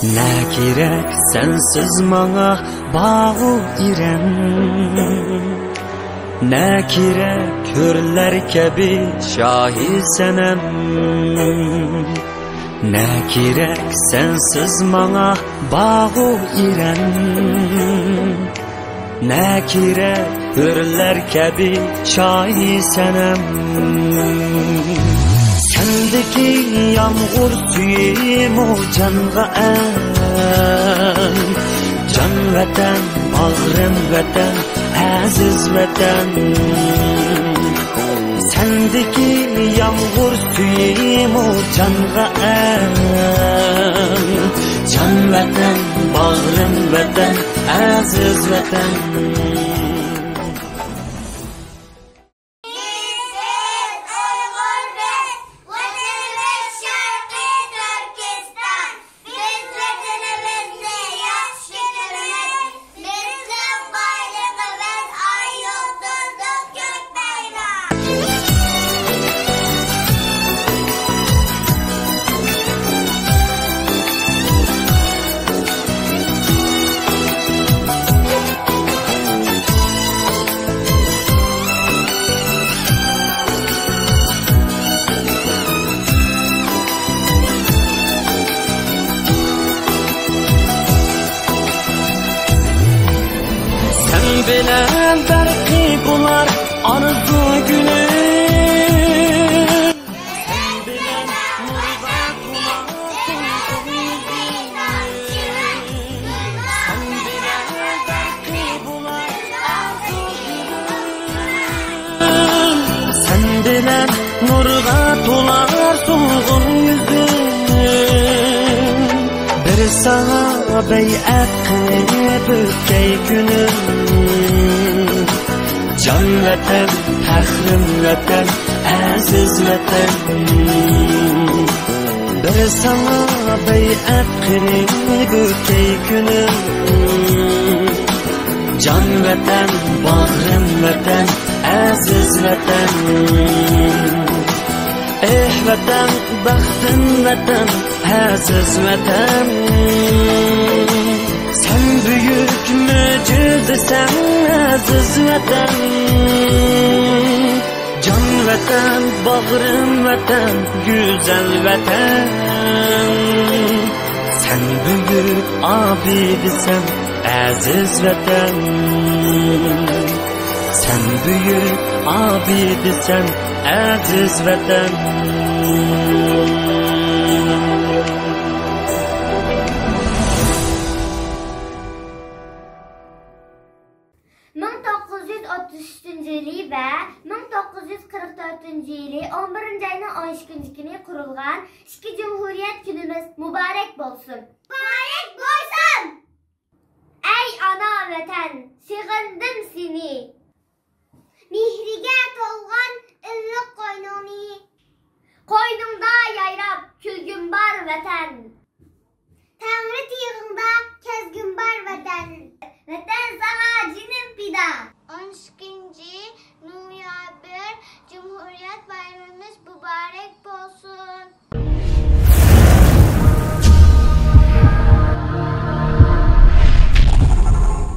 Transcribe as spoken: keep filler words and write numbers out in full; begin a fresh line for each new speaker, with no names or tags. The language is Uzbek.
Ne gerek sensiz bana bağı irem. Ne gerek körler kebi şahisenem. Ne gerek sensiz bana bağı irem. Ne gerek körler kebi şahisenem. Sendeki yağmur suyum o canğa en. Can vatan, bağrım vatan, aziz vatan. Sendeki yağmur suyum o canğa en. Can vatan, bağrım vatan, aziz vatan. Bilen belki bular arzu günü. Sen bilen nurda bular Sen bilen belki bular arzu günü. Sen bilen nurda bular solgun yüzün. Bir sana beyat kılıp ötkey günü. Can vatan, faxrim vatan, aziz vatan. Bir sana beyat qilib o'tay kunim. Can vatan, bag'rim vatan, aziz vatan. Eh vatan, baxtim vatan, aziz vatan. Sen büyük mucizesen aziz vatan. Can vatan, bağrım vatan, güzel vatan. Sen büyük abidisen aziz vatan. Sen büyük abidisen aziz vatan.
ming to'qqiz yuz o'ttiz uchinchi yili va ming to'qqiz yuz qirq to'rtinchi yili o'n birinchi ayning o'n ikkinchi kuni qurilgan ikki Cumhuriyet günümüz mübarek bo'lsin.